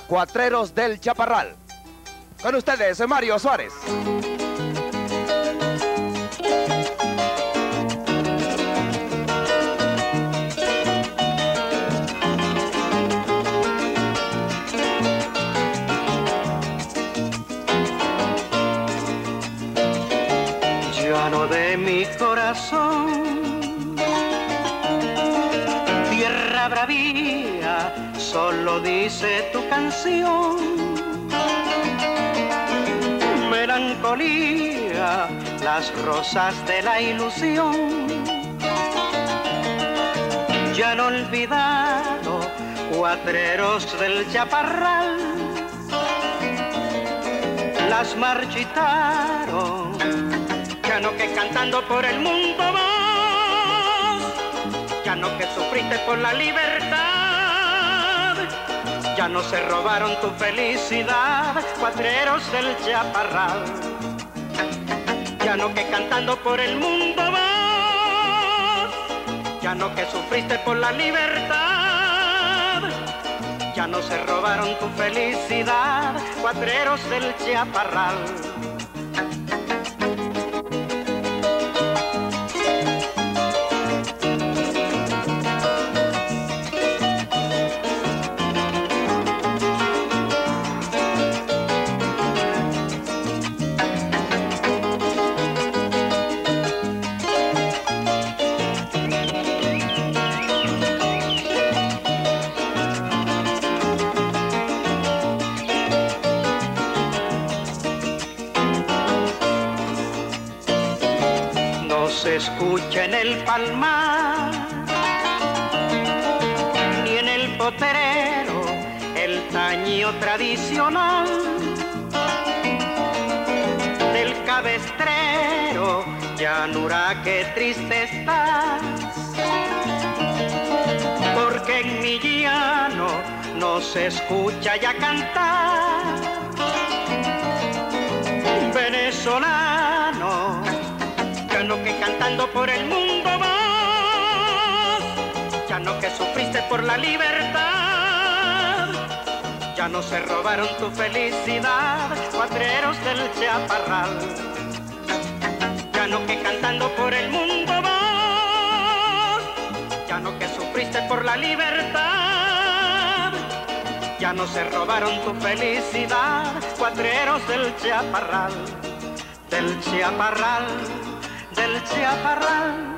Cuatreros del Chaparral. Con ustedes, Mario Suárez. Llano de mi corazón, tierra bravía, solo dice tu canción. Melancolía, las rosas de la ilusión. Ya han olvidado, cuatreros del Chaparral, las marchitaron. Ya no que cantando por el mundo vas, ya no que sufriste por la libertad, ya no se robaron tu felicidad, cuatreros del Chaparral. Ya no que cantando por el mundo vas, ya no que sufriste por la libertad, ya no se robaron tu felicidad, cuatreros del Chaparral. Se escucha en el palmar, ni en el potrero el tañido tradicional del cabestrero. Llanura, qué triste estás, porque en mi llano no se escucha ya cantar. Venezolano, ya no que cantando por el mundo vas, ya no que sufriste por la libertad, ya no se robaron tu felicidad, cuatreros del Chaparral. Ya no que cantando por el mundo vas, ya no que sufriste por la libertad, ya no se robaron tu felicidad, cuatreros del Chaparral, del Chaparral, del Chaparral.